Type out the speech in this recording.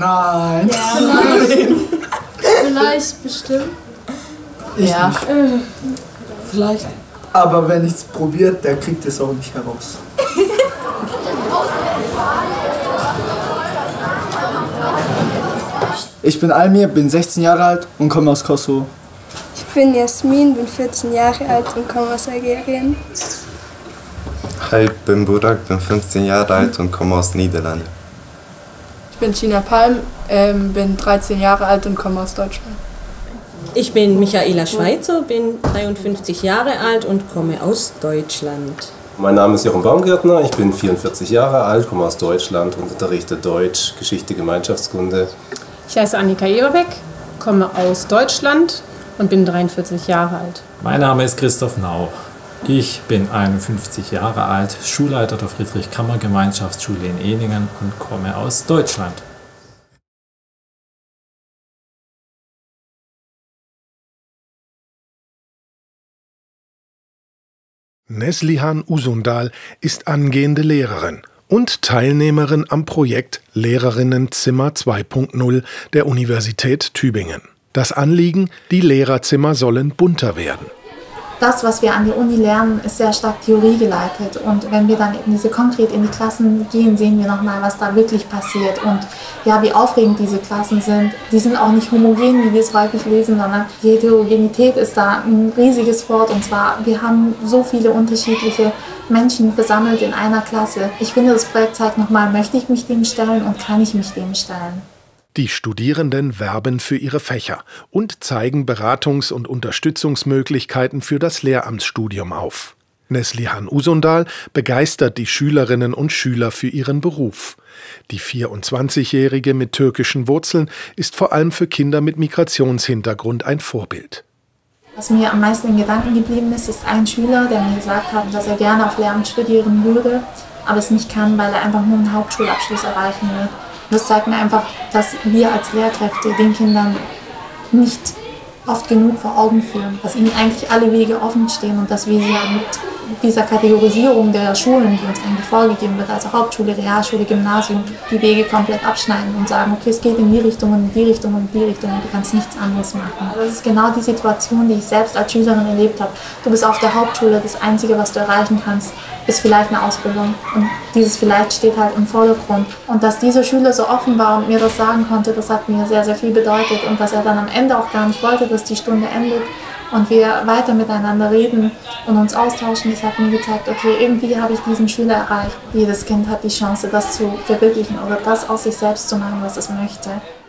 Nein. Ja, nein. Vielleicht, bestimmt. Ich Ja. nicht. Vielleicht. Aber wenn ich's probiert, der kriegt es auch nicht heraus. Ich bin Almir, bin 16 Jahre alt und komme aus Kosovo. Ich bin Jasmin, bin 14 Jahre alt und komme aus Algerien. Hi, ich bin Burak, bin 15 Jahre alt und komme aus Niederlande. Ich bin Gina Palm, bin 13 Jahre alt und komme aus Deutschland. Ich bin Michaela Schweitzer, bin 53 Jahre alt und komme aus Deutschland. Mein Name ist Jochen Baumgärtner, ich bin 44 Jahre alt, komme aus Deutschland und unterrichte Deutsch, Geschichte, Gemeinschaftskunde. Ich heiße Annika Eberbeck, komme aus Deutschland und bin 43 Jahre alt. Mein Name ist Christoph Nau. Ich bin 51 Jahre alt, Schulleiter der Friedrich-Kammer-Gemeinschaftsschule in Ehningen und komme aus Deutschland. Neslihan Usundal ist angehende Lehrerin und Teilnehmerin am Projekt Lehrerinnenzimmer 2.0 der Universität Tübingen. Das Anliegen: die Lehrerzimmer sollen bunter werden. Das, was wir an der Uni lernen, ist sehr stark theoriegeleitet. Und wenn wir dann konkret in die Klassen gehen, sehen wir nochmal, was da wirklich passiert. Und ja, wie aufregend diese Klassen sind. Die sind auch nicht homogen, wie wir es häufig lesen, sondern die Heterogenität ist da ein riesiges Wort. Und zwar, wir haben so viele unterschiedliche Menschen versammelt in einer Klasse. Ich finde, das Projekt zeigt nochmal, möchte ich mich dem stellen und kann ich mich dem stellen. Die Studierenden werben für ihre Fächer und zeigen Beratungs- und Unterstützungsmöglichkeiten für das Lehramtsstudium auf. Neslihan Usundal begeistert die Schülerinnen und Schüler für ihren Beruf. Die 24-Jährige mit türkischen Wurzeln ist vor allem für Kinder mit Migrationshintergrund ein Vorbild. Was mir am meisten in Gedanken geblieben ist, ist ein Schüler, der mir gesagt hat, dass er gerne auf Lehramt studieren würde, aber es nicht kann, weil er einfach nur einen Hauptschulabschluss erreichen will. Das zeigt mir einfach, dass wir als Lehrkräfte den Kindern nicht oft genug vor Augen führen, dass ihnen eigentlich alle Wege offen stehen und dass wir sie mit dieser Kategorisierung der Schulen, die uns eigentlich vorgegeben wird, also Hauptschule, Realschule, Gymnasium, die Wege komplett abschneiden und sagen, okay, es geht in die Richtung und in die Richtung und in die Richtung und du kannst nichts anderes machen. Das ist genau die Situation, die ich selbst als Schülerin erlebt habe. Du bist auf der Hauptschule, das Einzige, was du erreichen kannst, ist vielleicht eine Ausbildung. Und dieses vielleicht steht halt im Vordergrund. Und dass dieser Schüler so offen war und mir das sagen konnte, das hat mir sehr, sehr viel bedeutet. Und dass er dann am Ende auch gar nicht wollte, dass die Stunde endet und wir weiter miteinander reden und uns austauschen, das hat mir gezeigt, okay, irgendwie habe ich diesen Schüler erreicht. Jedes Kind hat die Chance, das zu verwirklichen oder das aus sich selbst zu machen, was es möchte.